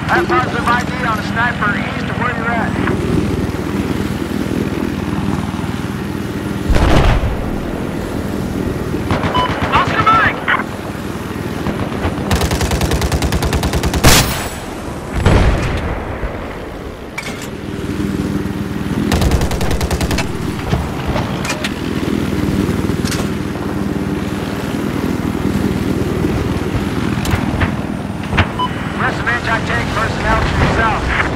I have positive ID on a sniper east of where you're at. Oscar Mike! Rest of anti-tank personnel to the south.